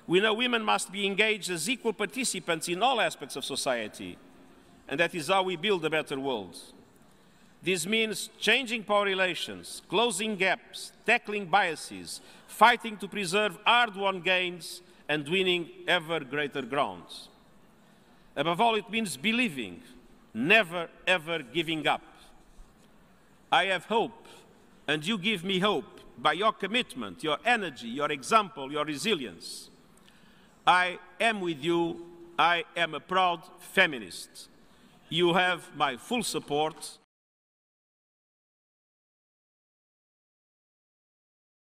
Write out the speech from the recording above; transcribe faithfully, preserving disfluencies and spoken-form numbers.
We know women must be engaged as equal participants in all aspects of society, and that is how we build a better world. This means changing power relations, closing gaps, tackling biases, fighting to preserve hard-won gains, and winning ever greater grounds. Above all, it means believing, never ever giving up. I have hope, and you give me hope by your commitment, your energy, your example, your resilience. I am with you. I am a proud feminist. You have my full support.